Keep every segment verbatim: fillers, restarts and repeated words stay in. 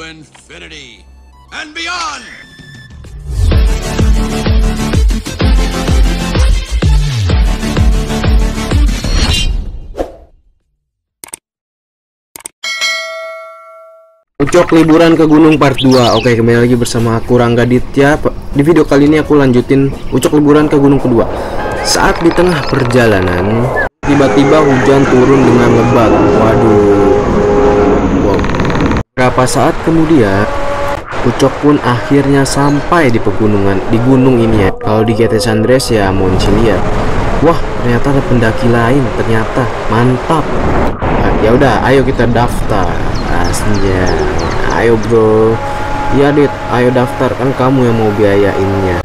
infinity and beyond. Ucok liburan ke gunung part dua. Oke, kembali lagi bersama aku Rangga Ditya. Di video kali ini aku lanjutin Ucok liburan ke gunung kedua. Saat di tengah perjalanan, tiba-tiba hujan turun dengan lebat. Waduh. Wow. Beberapa saat kemudian, Ucok pun akhirnya sampai di pegunungan di gunung ini ya. Kalau di G T San Andreas ya Moncilia. Wah, ternyata ada pendaki lain. Ternyata mantap. Nah, ya udah, ayo kita daftar. Aslinya, ayo bro. Iya Dit, ayo daftar, kan kamu yang mau biayainnya.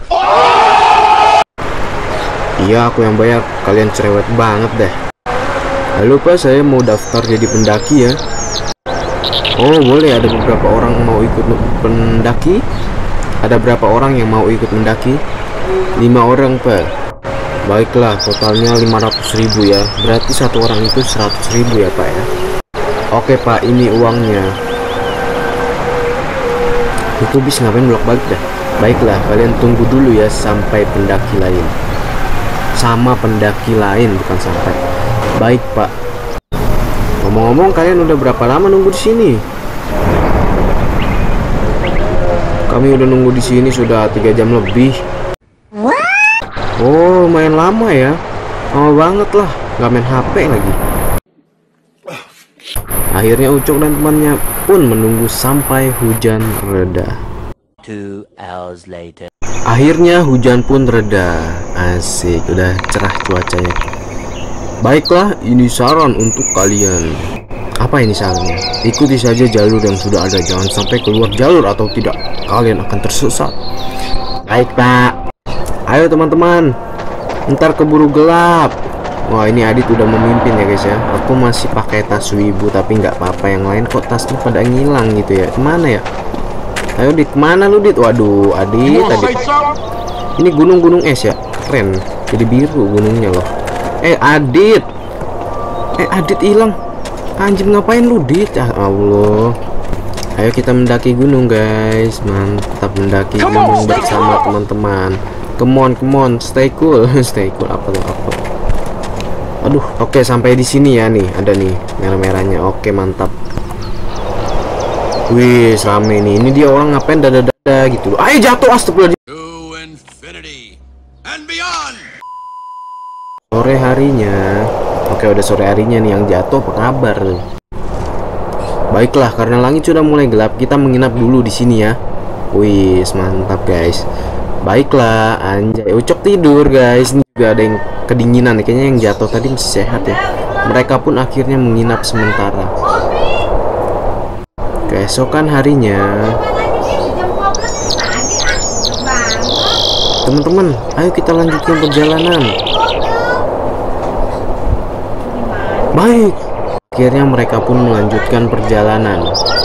Iya, aku yang bayar. Kalian cerewet banget deh. Halo Pak, saya mau daftar jadi pendaki ya. Oh boleh, ada beberapa orang mau ikut pendaki. Ada berapa orang yang mau ikut mendaki? Lima orang Pak. Baiklah, totalnya lima ratus ribu ya. Berarti satu orang itu seratus ribu ya Pak ya. Oke Pak, ini uangnya. Itu bis ngapain bolak balik dah. Baiklah, kalian tunggu dulu ya sampai pendaki lain. Sama pendaki lain, bukan sampai. Baik Pak. Ngomong-ngomong, kalian udah berapa lama nunggu di sini? Kami udah nunggu di sini sudah tiga jam lebih. Oh, lumayan lama ya. Lama banget lah, nggak main H P lagi. Akhirnya Ucok dan temannya pun menunggu sampai hujan reda. Two hours later. Akhirnya hujan pun reda. Asik, udah cerah cuacanya. Baiklah, ini saran untuk kalian. Apa ini sarannya? Ikuti saja jalur yang sudah ada. Jangan sampai keluar jalur atau tidak, kalian akan tersesat. Baik Pak. Ayo teman-teman, ntar keburu gelap. Wah, ini Adit udah memimpin ya guys ya. Aku masih pakai tas wibu, tapi nggak apa-apa. Yang lain kok tasnya pada ngilang gitu ya. Kemana ya? Ayo Dit, kemana lu Dit? Waduh, Adit, Adit. Ini gunung-gunung es ya, keren. Jadi biru gunungnya loh. Eh Adit, eh Adit hilang. Anjir, ngapain lu Dit? Ya Allah. Ayo kita mendaki gunung guys. Mantap, mendaki gunung bersama teman-teman. Come on, come on, stay cool, stay cool. Apa tuh? Apa? Aduh, oke okay, sampai di sini ya nih, ada nih merah-merahnya. Oke, okay, mantap. Wih, rame nih. Ini dia orang ngapain dada-dada gitu. Ayo jatuh, astagfirullah. To infinity and beyond. Sore harinya. Oke, okay, udah sore harinya nih yang jatuh. Apa kabar? Baiklah, karena langit sudah mulai gelap, kita menginap dulu di sini ya. Wih, mantap guys. Baiklah, anjay, Ucok tidur guys. Ini juga ada yang kedinginan, kayaknya yang jatuh tadi masih sehat ya. Mereka pun akhirnya menginap sementara. Keesokan harinya, teman-teman, ayo kita lanjutkan perjalanan. Baik, akhirnya mereka pun melanjutkan perjalanan.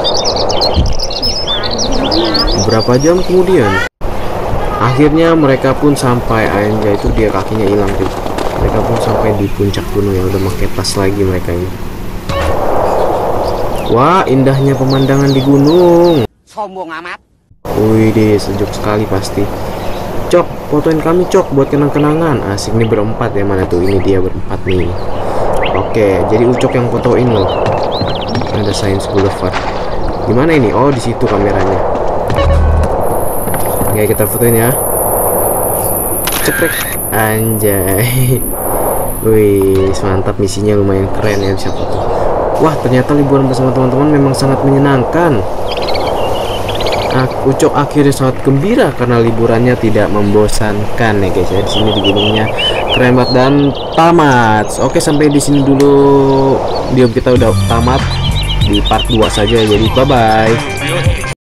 Beberapa jam kemudian, akhirnya mereka pun sampai. Anjay, itu dia kakinya hilang tuh. Mereka pun sampai di puncak gunung yang udah pakai tas lagi mereka ini. Wah, indahnya pemandangan di gunung. Sombong amat. Wih deh, sejuk sekali pasti. Cok, fotoin kami Cok buat kenang-kenangan. Asik nih berempat ya, mana tuh? Ini dia berempat nih. Oke, jadi Ucok yang fotoin loh. Ada Science Boulevard. Gimana ini? Oh, di situ kameranya. Oke, kita fotoin ya. Cekrek. Anjay. Wih, mantap, misinya lumayan keren ya, bisa foto. Wah, ternyata liburan bersama teman-teman memang sangat menyenangkan. Nah, Ucok akhirnya sangat gembira karena liburannya tidak membosankan ya guys ya. Di sini di gunungnya keren banget dan tamat. Oke, sampai di sini dulu video kita udah tamat di part dua saja. Jadi bye bye.